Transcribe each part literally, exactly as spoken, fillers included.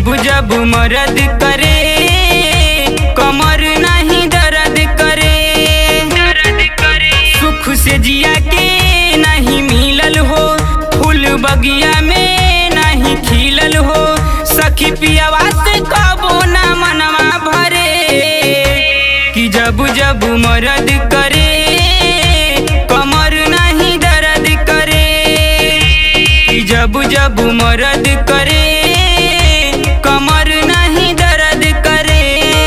जब जब मरद करे कमर नहीं दर्द करे, दर्द करे। सुख से जिया के नहीं मिलल हो, फूल बगिया में नहीं खिलल हो। सखी पियावा से कबो ना मनवा भरे कि जब जब मरद करे कमर नहीं दर्द करे, कि जब जब मरद करे कमर नहीं दर्द करे।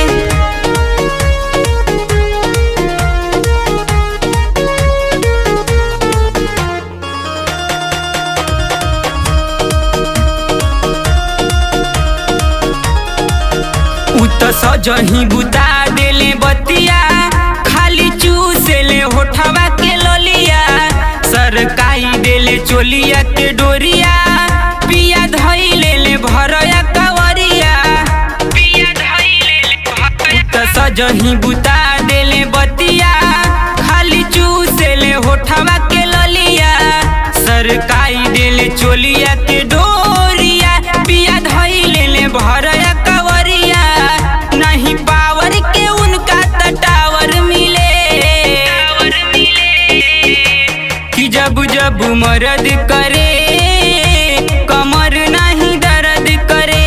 उत सजही बुता देले बतिया, खाली चूसेले होठवा के ललिया। सरकाई देले चोलिया के डोरिया, पिया धइले ले भरया कवरिया, पिया धइले ले। उत सजही बुता देले बतिया, खाली चूसेले होठवा के ललिया। सरकाई देले चोलिया के डोरिया, पिया धइले ले भरया कवरिया। नहीं पावर के उनका टावर मिले, टावर मिले। कि जब जब मरद करे कमर नहीं दर्द करे।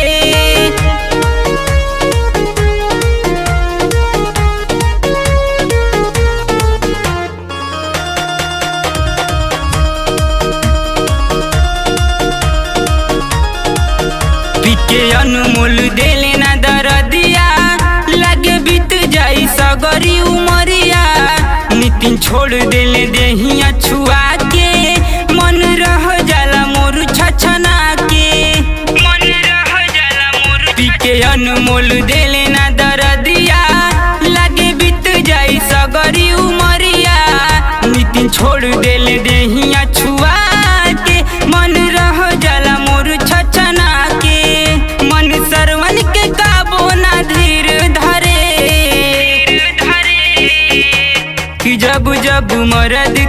पीके अनमोल देले ना दर्दिया, लगे बीत जाई सगरी उमरिया। नितिन छोड़ देले देहिया छुआ के, मन रह जाला मोर छछना के, मन रह जाला मोर। पीके अनमोल देले ना दर्दिया, लगे बीत जाई सगरी उमरिया। नितिन छोड़ देले देहिया छुआ के, मन रह जाला मोर छछना के। मन सरवन के काबो ना धीर धरे कि जब जब मरद